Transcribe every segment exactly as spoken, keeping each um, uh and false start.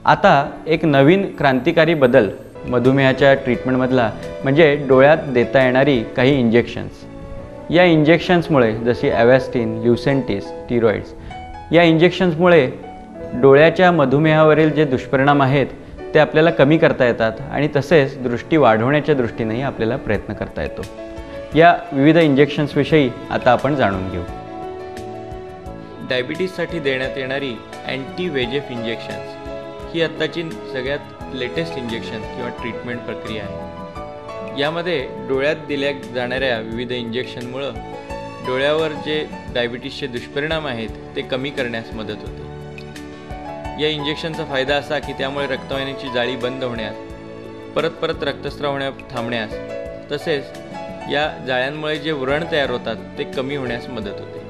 आता एक नवीन क्रांतिकारी बदल मधुमेहाच्या ट्रीटमेंटमधला म्हणजे डोळ्यात देता येणारी काही इंजेक्शन्स। या इंजेक्शन्समुळे जशी ॲव्हॅस्टिन, ल्युसेंटिस, स्टिरॉइड्स या इंजेक्शन्समुळे डोळ्याच्या मधुमेहावरील जे दुष्परिणाम आहेत ते आपल्याला कमी करता येतात आणि तसेच दृष्टी वाढवण्याच्या दृष्टीनेही आपल्याला प्रयत्न करता येतो। या विविध इंजेक्शन्सविषयी आता आपण जाणून घेऊ। डायबिटीजसाठी देण्यात येणारी अँटी वेजेफ इंजेक्शन्स ही आत्ताची सगळ्यात लेटेस्ट इंजेक्शन किंवा ट्रीटमेंट प्रक्रिया आहे। यामध्ये डोळ्यात दिल्या जाणाऱ्या विविध इंजेक्शनमुळे डोळ्यावर जे डायबिटीजचे दुष्परिणाम आहेत ते कमी करण्यास मदत होते। या इंजेक्शनचा फायदा असा की त्यामुळे रक्तवाहिनीची जाळी बंद होण्यास, परत परत रक्तस्राव होण्या थांबण्यास, तसेच या जाळ्यांमुळे जे व्रण तयार होतात ते कमी होण्यास मदत होते।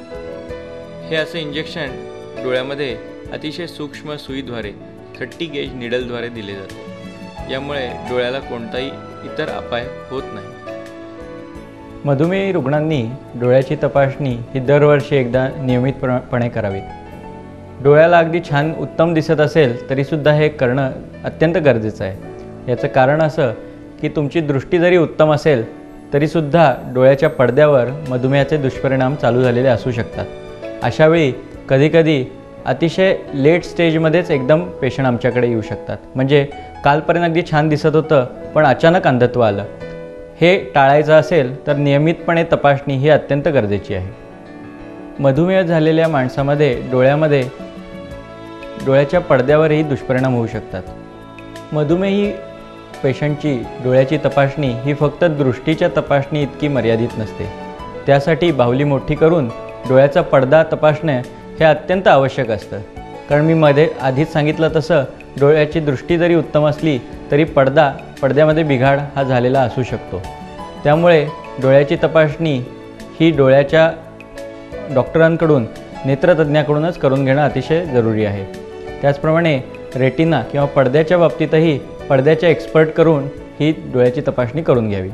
हे असे इंजेक्शन डोळ्यामध्ये अतिशय सूक्ष्म सुईद्वारे थर्टी गेज निडलद्वारे दिले जाते। यामुळे डोळ्याला कोणताही इतर अपाय होत नाही। मधुमेही रुग्णांनी डोळ्याची तपासणी ही दरवर्षी एकदा नियमितपणे करावी। डोळ्याला अगदी छान उत्तम दिसत असेल तरीसुद्धा हे करणं अत्यंत गरजेचं आहे। याचं कारण असं की तुमची दृष्टी जरी उत्तम असेल तरीसुद्धा डोळ्याच्या पडद्यावर मधुमेहाचे दुष्परिणाम चालू झालेले असू शकतात। अशावेळी कधीकधी अतिशय लेट स्टेजमध्येच एकदम पेशंट आमच्याकडे येऊ शकतात। म्हणजे कालपर्यंत अगदी छान दिसत होतं पण अचानक अंधत्व आलं। हे टाळायचं असेल तर नियमितपणे तपासणी ही अत्यंत गरजेची आहे। मधुमेह झालेल्या माणसामध्ये डोळ्यामध्ये डोळ्याच्या पडद्यावरही दुष्परिणाम होऊ शकतात। मधुमेही पेशंटची डोळ्याची तपासणी ही फक्त दृष्टीच्या तपासणी इतकी मर्यादित नसते। त्यासाठी बाहुली मोठी करून डोळ्याचा पडदा तपासणे हे अत्यंत आवश्यक असतं। कारण मी मध्ये आधीच सांगितलं तसं डोळ्याची दृष्टी जरी उत्तम असली तरी पडदा पडद्यामध्ये बिघाड हा झालेला असू शकतो। त्यामुळे डोळ्याची तपासणी ही डोळ्याच्या डॉक्टरांकडून, नेत्रतज्ञाकडूनच करून घेणं अतिशय जरुरी आहे। त्याचप्रमाणे रेटिना किंवा पडद्याच्या बाबतीतही पडद्याच्या एक्सपर्ट करून ही डोळ्याची तपासणी करून घ्यावी।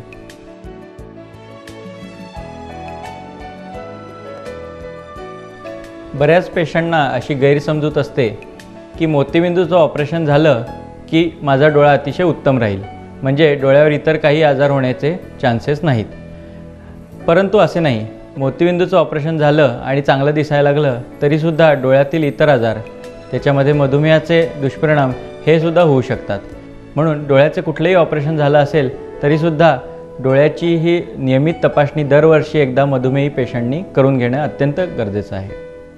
बऱ्याच पेशंटना अशी गैरसमजूत असते की मोतीबिंदूचं ऑपरेशन झालं की माझा डोळा अतिशय उत्तम राहील, म्हणजे डोळ्यावर इतर काही आजार होण्याचे चान्सेस नाहीत। परंतु असे नाही। मोतीबिंदूचं ऑपरेशन झालं आणि चांगलं दिसायला लागलं तरीसुद्धा डोळ्यातील इतर आजार, त्याच्यामध्ये मधुमेहाचे दुष्परिणाम हे सुद्धा होऊ शकतात। म्हणून डोळ्याचे कुठलेही ऑपरेशन झालं असेल तरीसुद्धा डोळ्याची ही नियमित तपासणी दरवर्षी एकदा मधुमेही पेशंटनी करून घेणं अत्यंत गरजेचं आहे।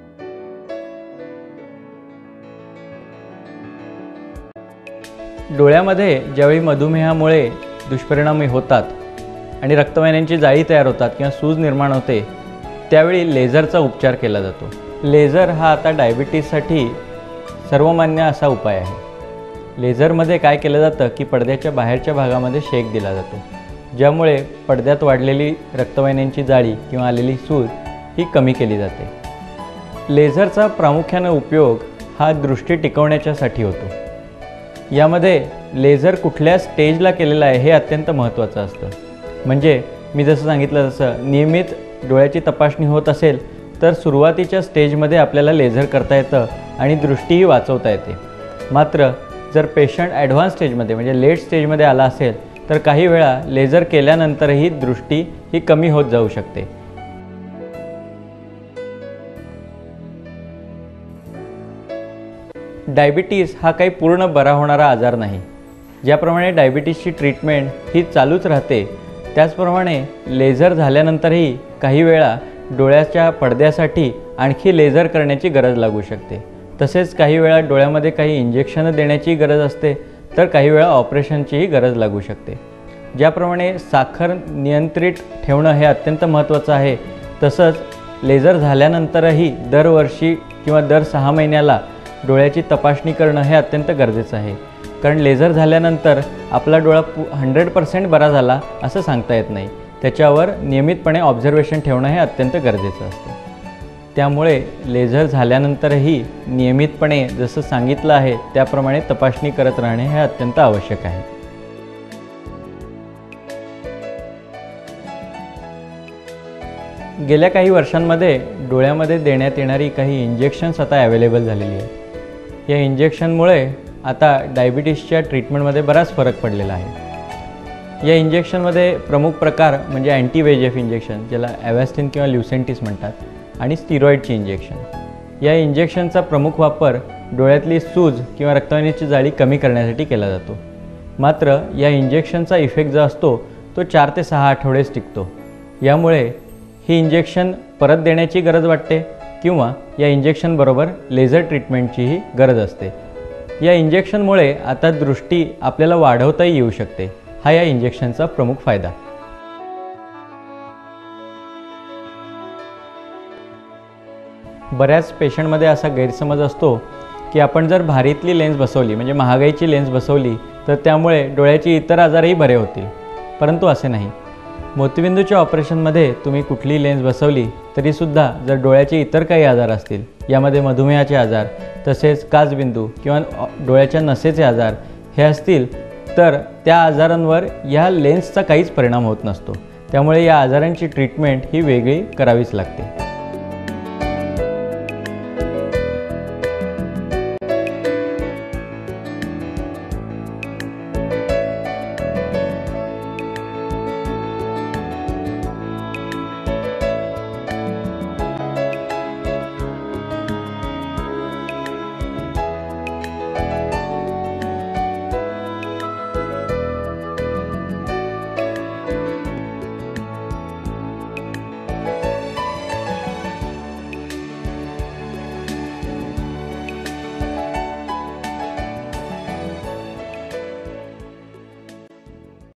डोळ्यामध्ये ज्यावेळी मधुमेहामुळे दुष्परिणाम होतात आणि रक्तवाहिन्यांची जाळी तयार होतात किंवा सूज निर्माण होते त्यावेळी लेझरचा उपचार केला जातो। लेझर हा आता डायबिटीजसाठी सर्वमान्य असा उपाय आहे। लेझरमध्ये काय केलं जातं की पडद्याच्या बाहेरच्या भागामध्ये शेक दिला जातो, ज्यामुळे पडद्यात वाढलेली रक्तवाहिन्यांची जाळी किंवा आलेली सूज ही कमी केली जाते। लेझरचा प्रामुख्याने उपयोग हा दृष्टी टिकवण्याच्यासाठी होतो। यामध्ये लेझर कुठल्या स्टेजला केलेला आहे हे अत्यंत महत्त्वाचं असतं। म्हणजे मी जसं सांगितलं तसं नियमित डोळ्याची तपासणी होत असेल तर सुरुवातीच्या स्टेजमध्ये आपल्याला लेझर करता येतं आणि दृष्टीही वाचवता येते। मात्र जर पेशंट ॲडव्हान्स स्टेजमध्ये म्हणजे लेट स्टेजमध्ये आला असेल तर काही वेळा लेझर केल्यानंतरही दृष्टी ही कमी होत जाऊ शकते। डायबिटीज हा काही पूर्ण बरा होणारा आजार नाही। ज्याप्रमाणे डायबिटीजची ट्रीटमेंट ही चालूच राहते त्याचप्रमाणे लेझर झाल्यानंतरही काही वेळा डोळ्याच्या पडद्यासाठी आणखी लेझर करण्याची गरज लागू शकते। तसेच काही वेळा डोळ्यामध्ये काही इंजेक्शन देण्याची गरज असते तर काही वेळा ऑपरेशनचीही गरज लागू शकते। ज्याप्रमाणे साखर नियंत्रित ठेवणं हे अत्यंत महत्त्वाचं आहे, तसंच लेझर झाल्यानंतरही दरवर्षी किंवा दर सहा महिन्याला डोळ्याची तपासणी करणं हे अत्यंत गरजेचं आहे। कारण लेझर झाल्यानंतर आपला डोळा पू हंड्रेड पर्सेंट बरा झाला असं सांगता येत नाही। त्याच्यावर नियमितपणे ऑब्झर्वेशन ठेवणं हे अत्यंत गरजेचं असतं। त्यामुळे लेझर झाल्यानंतरही नियमितपणे जसं सांगितलं आहे त्याप्रमाणे तपासणी करत राहणे हे अत्यंत आवश्यक आहे। गेल्या काही वर्षांमध्ये डोळ्यामध्ये देण्यात येणारी काही इंजेक्शन्स आता अवेलेबल झालेली आहेत। या इंजेक्शनमुळे आता डायबिटीसच्या ट्रीटमेंटमध्ये बराच फरक पडलेला आहे। या इंजेक्शनमध्ये प्रमुख प्रकार म्हणजे अँटी वेजेफ इंजेक्शन, ज्याला ॲव्हॅस्टिन किंवा ल्युसेंटिस म्हणतात, आणि स्टिरॉइडची इंजेक्शन। या इंजेक्शनचा प्रमुख वापर डोळ्यातली सूज किंवा रक्तवाहिनीची जाळी कमी करण्यासाठी केला जातो। मात्र या इंजेक्शनचा इफेक्ट जो असतो तो चार ते सहा आठवडेच टिकतो। यामुळे ही इंजेक्शन परत देण्याची गरज वाटते किंवा या इंजेक्शनबरोबर लेझर ट्रीटमेंटचीही गरज असते। या इंजेक्शनमुळे आता दृष्टी आपल्याला वाढवताही येऊ शकते। हा या इंजेक्शनचा प्रमुख फायदा। बऱ्याच पेशंटमध्ये असा गैरसमज असतो की आपण जर भारीतली लेन्स बसवली म्हणजे महागाईची लेन्स बसवली तर त्यामुळे डोळ्याचे इतर आजारही बरे होतील, परंतु असे नाही। मोतीबिंदूच्या ऑपरेशनमध्ये तुम्ही कुठली लेन्स बसवली तरीसुद्धा जर डोळ्याचे इतर काही आजार असतील, यामध्ये मधुमेहाचे आजार तसेच काचबिंदू किंवा डोळ्याच्या नसेचे आजार हे असतील, तर त्या आजारांवर या लेन्सचा काहीच परिणाम होत नसतो। त्यामुळे या आजारांची ट्रीटमेंट ही वेगळी करावीच लागते।